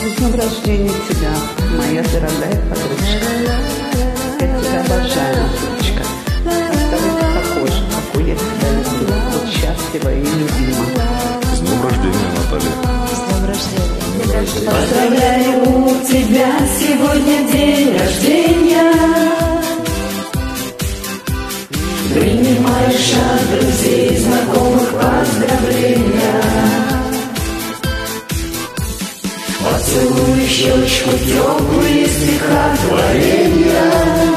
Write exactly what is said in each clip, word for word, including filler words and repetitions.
С днем рождения тебя, моя дорогая подружка. Я тебя обожаю, дочка. Оставайся такой же, какой я тебя люблю. Будь счастлива и любима. С днем рождения, Наталья. С днем рождения. Поздравляю тебя, сегодня день рождения. Принимаешь от друзей, знакомых поздравления. Поцелуй щечку, теплые стихотворения.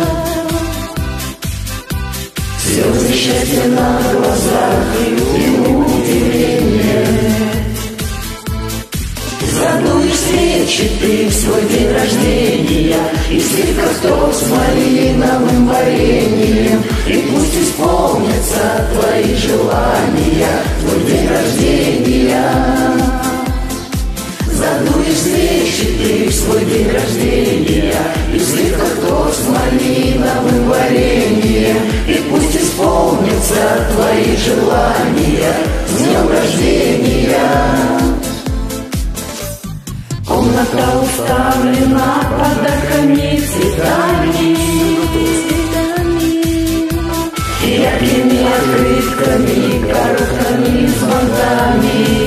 Слезы счастья на глазах и удивление. Задуешь свечи ты в свой день рождения, и сливках торт с малиновым вареньем. И пусть исполнятся твои желания в твой день рождения. Задуешь свечи ты в свой день рождения, и в сливках торт с малиновым вареньем. И пусть исполнятся твои желания с днем рождения. Комната уставлена подарками, цветами, яркими открытками, коробками с бантами.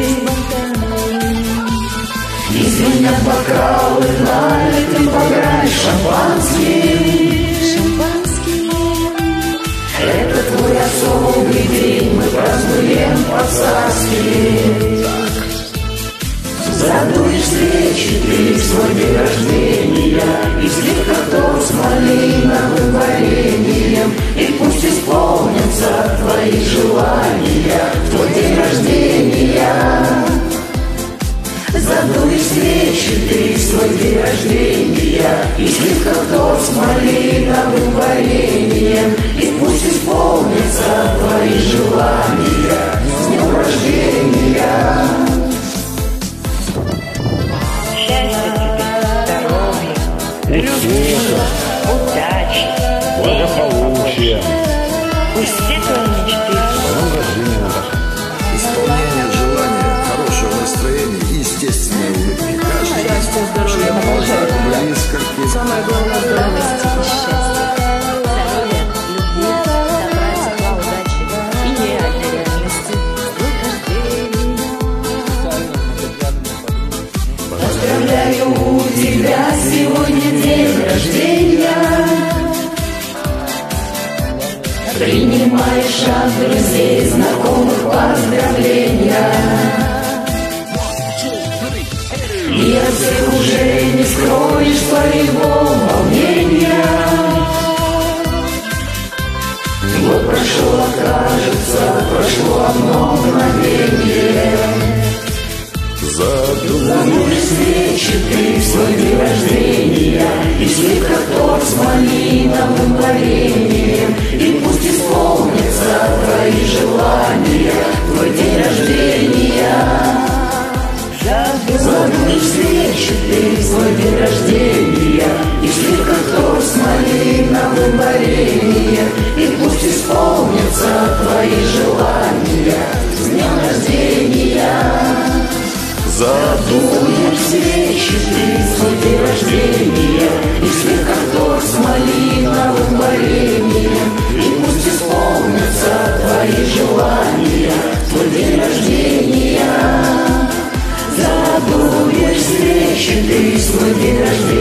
И звенят бокалы, налиты по грани шампанским. Это твой особый день, мы празднуем по-царски. Задуешь свечи ты в свой день рождения, и сливках торт с малиновым вареньем. И пусть исполнятся твои желания в твой день рождения. Задуешь свечи ты в свой день рождения, и сливках торт с малиновым вареньем. И пусть исполнятся твои желания с днем рождения. Любви, удачи, благополучия. пусть все твои мечты С днем рождения, Наташа. Исполнение желания, хорошего настроения и естественной улыбки. Каждый день. Счастья, здоровья, молчания. Близко к тебе. Самое главное, здоровье. радости и счастья, здоровья, любви, добра, тепла, удачи и нереальной реальности. Поздравляю тебя, сегодня день рождения. Принимаешь от друзей, знакомых поздравления. И от всех уже не скроешь своего волнения. Год прошел, кажется, прошло одно мгновение. Задуешь свечи ты в свой день рождения, и в сливках торт с малиновым вареньем. И пусть исполнятся твои желания в твой день рождения. Задуешь свечи ты в свой день рождения, и в сливках торт с малиновым вареньем. И пусть исполнятся твои желания с днем рождения. Задуешь свечи ты в свой день рождения, и в сливках торт с малиновым вареньем. И пусть исполнятся твои желания в твой день рождения. Задуешь свечи ты в свой день рождения,